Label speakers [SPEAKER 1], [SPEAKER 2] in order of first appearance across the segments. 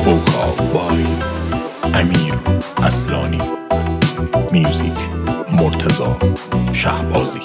[SPEAKER 1] vocal by امیر اصلانی، میوزیک مرتضی شهبازی.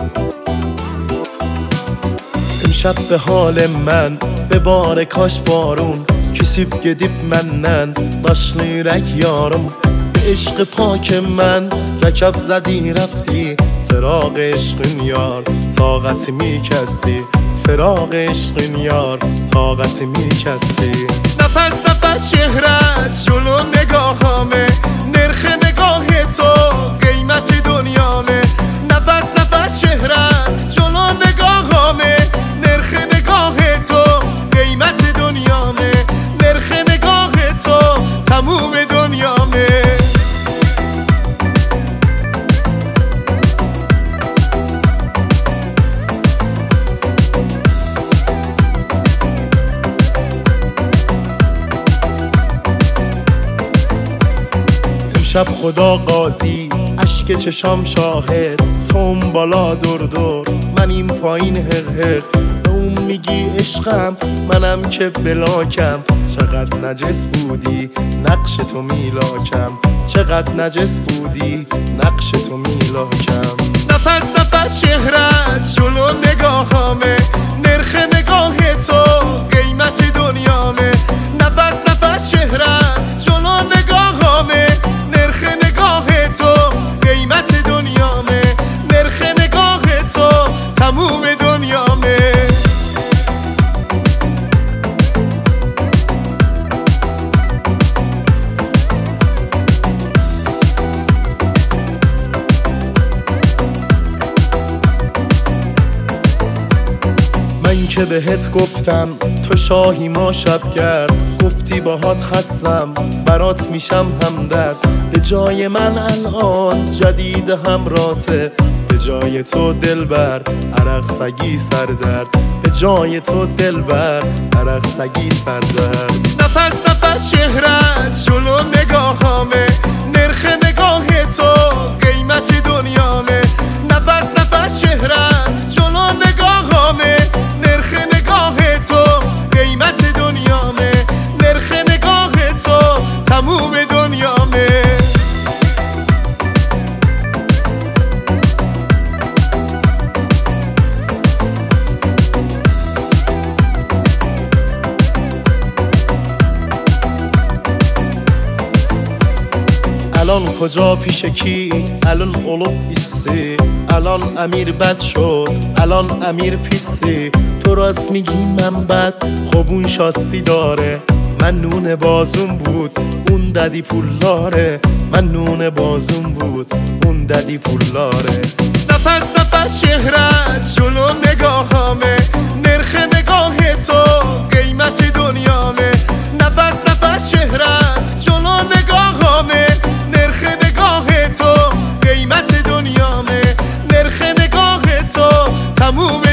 [SPEAKER 2] امشب به حال من بباره کاش بارون küsüp gedip menden daşlı yürek yarım. عشق پاک من رکب زدی رفتی، فراق عشقین یار طاقت میکستی، فراق عشقین یار طاقت میکستی. نفس نفس شهرت جلو نگاهامه، نرخ نگاه تو قیمت دنیامه. نفس نفس شهرت جلو نگاهامه، نرخ نگاه تو قیمت دنیامه، نرخ نگاه تو تموم دنیامه. شب خدا قاضی، اشک چشام شاهد، تو اون بالا دور دور من این پایین هق هق. به اون میگی عشقم منم که بلاکم، چقدر نجس بودی نقش تو میلاکم، چقدر نجس بودی نقش تو میلاکم. نفس نفس شهرت جلو نگاهامه، نرخ نگاه تو قیمت دنیامه. نفس نفس شهرت جلو نگاهامه، نرخ نگاه تو قیمت دنیامه، نرخ نگاه تو تموم دنیامه. من که بهت گفتم تو شاهی ما شبگرد، گفتی باهات هستم برات میشم همدرد. به جای من الان جدید همراته، به جای تو دلبر عرق سگی سردرد، به جای تو دلبر عرق سگی سردرد. نفس نفس شهرت جلو نگاهامه، نرخ نگاه تو قیمت دنیامه. نفس نفس شهرت جلو نگاهامه، نرخ نگاه تو قیمت دنیامه، نرخ نگاه تو تموم دنیامه. الان کجا پیش کی؟ الان اولوب ایستی، الان امیر بد شد، الان امیر پیستی. تو راست میگی من بد، خب اون شاسی داره. من نون بازون بود اون ددی پولاره، من نون بازون بود اون ددی پولاره. نفس نفس شهرت جلو نگاهامه، نرخ نگاه تو قیمت دنیامه. نفس نفس شهرت جلو نگاهامه، نرخ نگاه تو قیمت دنیامه، نرخ نگاه تو تموم